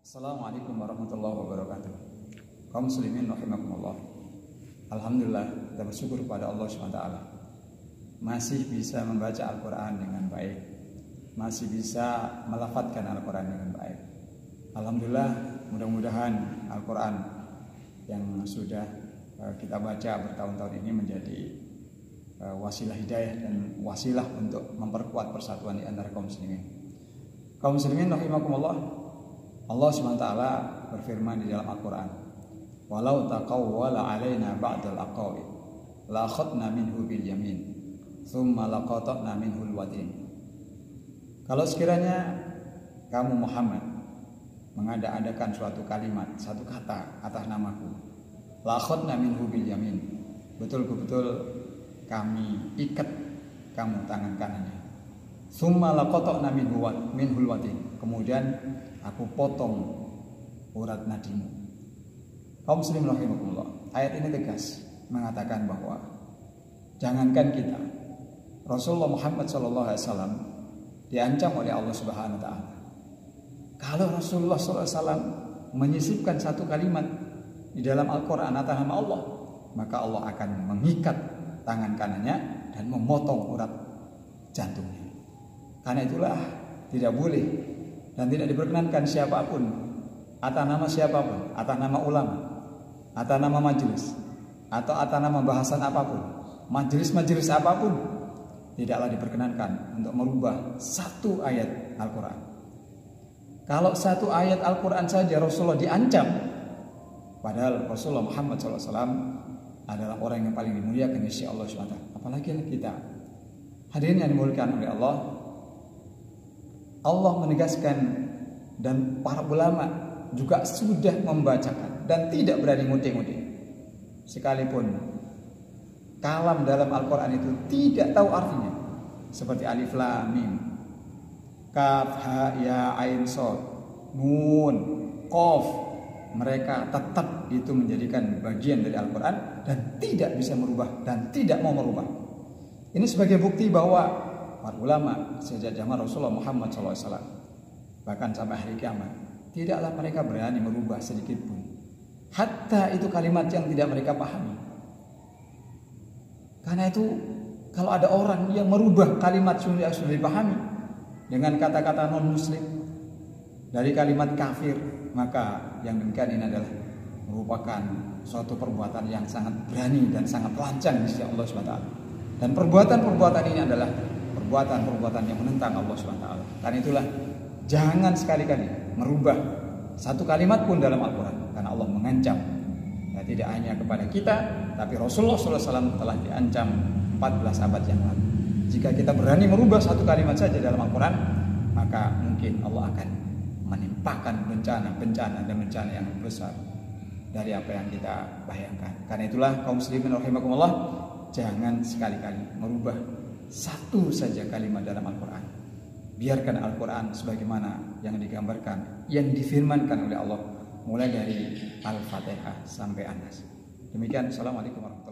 Assalamualaikum warahmatullahi wabarakatuh. Kaum muslimin rahimakumullah. Alhamdulillah, kita bersyukur kepada Allah SWT masih bisa membaca Al-Quran dengan baik, masih bisa melafadzkan Al-Quran dengan baik. Alhamdulillah, mudah-mudahan Al-Quran yang sudah kita baca bertahun-tahun ini menjadi wasilah hidayah dan wasilah untuk memperkuat persatuan di antara kaum muslimin. Kaum muslimin rahimakumullah, Allah SWT berfirman di dalam Al-Quran, walau taqawwala alaina ba'dal aqawil la akhadna minhu bil yamin thumma laqata'na minhu al-watin. Kalau sekiranya kamu Muhammad mengada-adakan suatu kalimat, satu kata atas namaku, la akhadna minhu bil yamin, betul-betul kami ikat kamu tangan kanannya, thumma laqata'na minhu al-watin, kemudian aku potong urat nadimu. Kaum muslimin rahimakumullah, ayat ini tegas mengatakan bahwa jangankan kita, Rasulullah Muhammad SAW diancam oleh Allah Subhanahu Wa Taala. Kalau Rasulullah SAW menyisipkan satu kalimat di dalam Al-Quran atas nama Allah, maka Allah akan mengikat tangan kanannya dan memotong urat jantungnya. Karena itulah tidak boleh dan tidak diperkenankan siapapun, atas nama siapapun, atas nama ulama, atas nama majelis, atau atas nama bahasan apapun, majelis-majelis apapun, tidaklah diperkenankan untuk merubah satu ayat Al-Quran. Kalau satu ayat Al-Quran saja Rasulullah diancam, padahal Rasulullah Muhammad SAW adalah orang yang paling dimuliakan di sisi Allah SWT. Apalagi kita, hadirin yang dimuliakan oleh Allah. Allah menegaskan dan para ulama juga sudah membacakan dan tidak berani ngutip-ngutip. Sekalipun kalam dalam Al-Quran itu tidak tahu artinya, seperti alif lam mim, kaf ha ya ain shad, nun, qaf, mereka tetap itu menjadikan bagian dari Al-Quran dan tidak bisa merubah dan tidak mau merubah. Ini sebagai bukti bahwa para ulama sejak zaman Rasulullah Muhammad SAW bahkan sampai hari kiamat tidaklah mereka berani merubah sedikit pun, hatta itu kalimat yang tidak mereka pahami. Karena itu kalau ada orang yang merubah kalimat yang sudah dipahami dengan kata-kata non muslim dari kalimat kafir, maka yang demikian ini adalah merupakan suatu perbuatan yang sangat berani dan sangat lancang di sisi Allah SWT. Dan perbuatan-perbuatan ini adalah perbuatan-perbuatan yang menentang Allah SWT. Karena itulah jangan sekali-kali merubah satu kalimat pun dalam Al-Quran, karena Allah mengancam. Ya, tidak hanya kepada kita, tapi Rasulullah SAW telah diancam 14 abad yang lalu. Jika kita berani merubah satu kalimat saja dalam Al-Quran, maka mungkin Allah akan menimpakan bencana dan bencana yang besar dari apa yang kita bayangkan. Karena itulah kaum muslimin rahimakumullah, jangan sekali-kali merubah satu saja kalimat dalam Al-Quran. Biarkan Al-Quran sebagaimana yang digambarkan, yang difirmankan oleh Allah, mulai dari Al-Fatihah sampai An-Nas. Demikian, assalamualaikum warahmatullahi wabarakatuh.